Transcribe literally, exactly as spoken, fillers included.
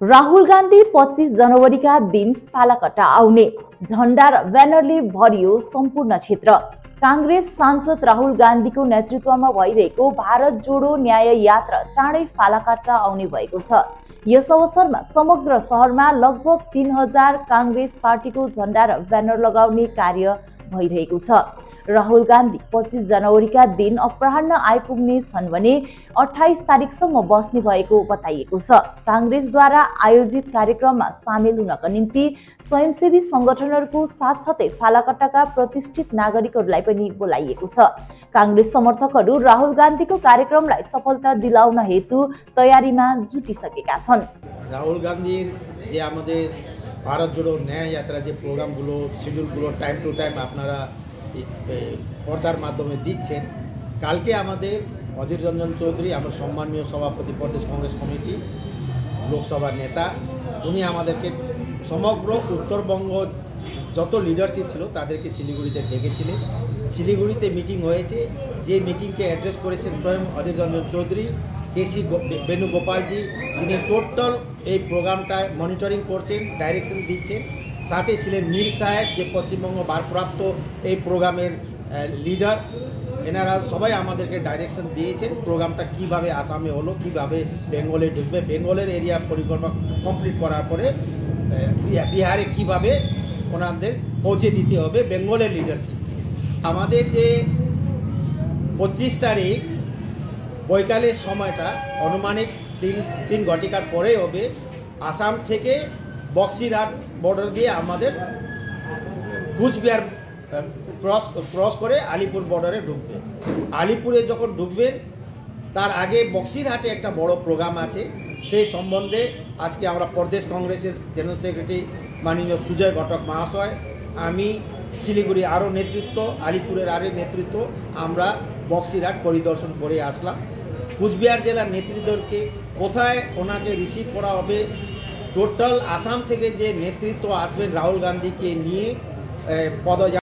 राहुल गांधी पच्चीस जनवरी का दिन फालाकट्टा आउने झण्डा र ब्यानरले भरियो सम्पूर्ण क्षेत्र। कांग्रेस सांसद राहुल गांधी को नेतृत्वमा भइरहेको भारत जोडो न्याय यात्रा चाँडै फालाकट्टा आउने भएको छ। यस अवसरमा समग्र शहरमा लगभग तीन हजार कांग्रेस पार्टीको झण्डा र ब्यानर लगाउने कार्य भइरहेको छ। राहुल गांधी पच्चीस जनवरी का दिन अपराह्न आइपुग्ने छन् भने अट्ठाइस तारिकसम्म बस्ने भएको बताइएको छ। कांग्रेसद्वारा आयोजित कार्यक्रममा सामेल हुनका निम्ति स्वयंसेवी संगठनहरूको साथसाथै फालाकट्टाका प्रतिष्ठित नागरिकहरूलाई पनि बोलाइएको छ। कांग्रेस समर्थकहरू राहुल गांधीको कार्यक्रमलाई सफलता दिलाउन हेतु तयारीमा जुटिसकेका छन्। राहुल गांधी जे আমাদের भारत जोड़ो न्याय यात्रा যে প্রোগ্রামগুলো শিডিউলগুলো টাইম টু টাইম আপনারা प्रचार माध्यमे দিচ্ছেন। কালকে আমাদের অধীর রঞ্জন চৌধুরী আমার সম্মানীয় সভাপতি প্রদেশ কংগ্রেস কমিটি লোকসভা নেতা, উনি আমাদেরকে সমগ্র উত্তরবঙ্গ যত লিডারশিপ ছিল তাদেরকে শিলিগুড়িতে ডেকেছিলেন। শিলিগুড়িতে মিটিং হয়েছে, যে মিটিংকে অ্যাড্রেস করেছেন স্বয়ং অধীর রঞ্জন চৌধুরী, কেসি বেণুগোপালজি, যিনি টোটাল এই প্রোগ্রামটা মনিটরিং করছেন, ডাইরেকশন দিচ্ছেন। সাথে ছিলেন মীর সাহেব, যে পশ্চিমবঙ্গ ভারপ্রাপ্ত এই প্রোগ্রামের লিডার। এনারা সবাই আমাদেরকে ডাইরেকশন দিয়েছেন প্রোগ্রামটা কিভাবে আসামে হলো, কিভাবে বেঙ্গলে ঢুকবে, বেঙ্গলের এরিয়া পরিকল্পনা কমপ্লিট করার পরে বিহারে কিভাবে ওনাদের পৌঁছে দিতে হবে বেঙ্গলের লিডারশিপ। আমাদের যে পঁচিশ তারিখ বৈকালের সময়টা অনুমানিক তিন তিন ঘটিকার পরে হবে। আসাম থেকে বক্সিরহাট বর্ডার দিয়ে আমাদের কুচবিহার ক্রস ক্রস করে আলিপুর বর্ডারে ঢুকবে। আলিপুরে যখন ঢুকবেন তার আগে বক্সিরহাটে একটা বড় প্রোগ্রাম আছে, সেই সম্বন্ধে আজকে আমরা প্রদেশ কংগ্রেসের জেনারেল সেক্রেটারি মাননীয় সুজয় ঘটক মহাশয়, আমি শিলিগুড়ি আরও নেতৃত্ব, আলিপুরের আরও নেতৃত্ব, আমরা বক্সিরহাট পরিদর্শন করে আসলাম। কুচবিহার জেলার নেতৃত্বকে কোথায় ওনাকে রিসিভ করা হবে, টোটাল আসাম থেকে যে নেতৃত্ব আসবেন রাহুল গান্ধীকে নিয়ে পদযাত্রা